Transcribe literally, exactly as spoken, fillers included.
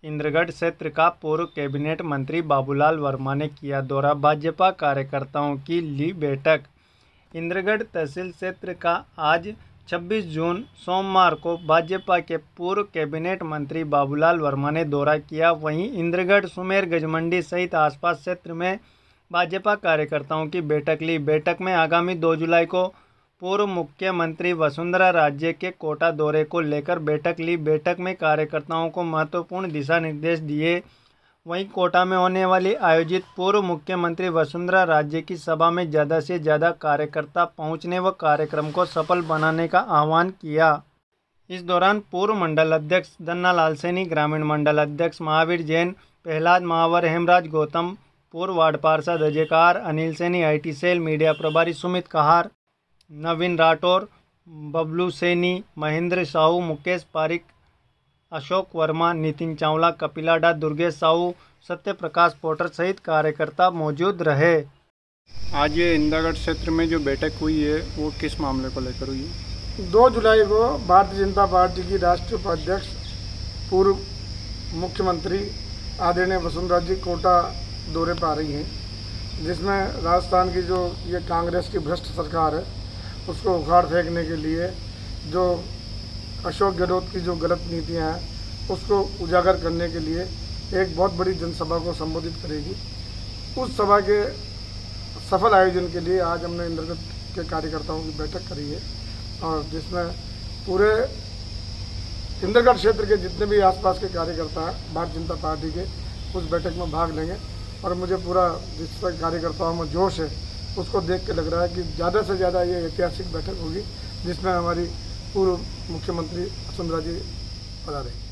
इंद्रगढ़ क्षेत्र का पूर्व कैबिनेट मंत्री बाबूलाल वर्मा ने किया दौरा, भाजपा कार्यकर्ताओं की ली बैठक। इंद्रगढ़ तहसील क्षेत्र का आज छब्बीस जून सोमवार को भाजपा के पूर्व कैबिनेट मंत्री बाबूलाल वर्मा ने दौरा किया। वहीं इंद्रगढ़, सुमेर, गजमंडी सहित आसपास क्षेत्र में भाजपा कार्यकर्ताओं की बैठक ली। बैठक में आगामी दो जुलाई को पूर्व मुख्यमंत्री वसुंधरा राजे के कोटा दौरे को लेकर बैठक ली। बैठक में कार्यकर्ताओं को महत्वपूर्ण दिशा निर्देश दिए। वहीं कोटा में होने वाली आयोजित पूर्व मुख्यमंत्री वसुंधरा राजे की सभा में ज़्यादा से ज़्यादा कार्यकर्ता पहुंचने व कार्यक्रम को सफल बनाने का आह्वान किया। इस दौरान पूर्व मंडल अध्यक्ष धन्ना लाल सैनी, ग्रामीण मंडल अध्यक्ष महावीर जैन, प्रहलाद महावर, हेमराज गौतम, पूर्व वार्ड पार्षद Ajay Kahar, Anil Saini, IT cell media प्रभारी सुमित कहार, नवीन राठौर, बबलू सैनी, महेंद्र साहू, मुकेश पारिक, अशोक वर्मा, नितिन चावला, कपिलाडा, दुर्गेश साहू, सत्य प्रकाश पोटर सहित कार्यकर्ता मौजूद रहे। आज ये इंद्रगढ़ क्षेत्र में जो बैठक हुई है वो किस मामले को लेकर हुई है? दो जुलाई को भारतीय जनता पार्टी की राष्ट्रीय उपाध्यक्ष पूर्व मुख्यमंत्री आदरणीय वसुंधरा जी कोटा दौरे पर आ रही हैं, जिसमें राजस्थान की जो ये कांग्रेस की भ्रष्ट सरकार है उसको उखाड़ फेंकने के लिए जो अशोक गहलोत की जो गलत नीतियां हैं उसको उजागर करने के लिए एक बहुत बड़ी जनसभा को संबोधित करेगी। उस सभा के सफल आयोजन के लिए आज हमने इंद्रगढ़ के कार्यकर्ताओं की बैठक करी है और जिसमें पूरे इंद्रगढ़ क्षेत्र के जितने भी आसपास के कार्यकर्ता हैं भारतीय जनता पार्टी के उस बैठक में भाग लेंगे। और मुझे पूरा जिस तरह कार्यकर्ताओं में जोश है उसको देख के लग रहा है कि ज़्यादा से ज़्यादा ये ऐतिहासिक बैठक होगी जिसमें हमारी पूर्व मुख्यमंत्री वसुंधरा जी पधारेंगे।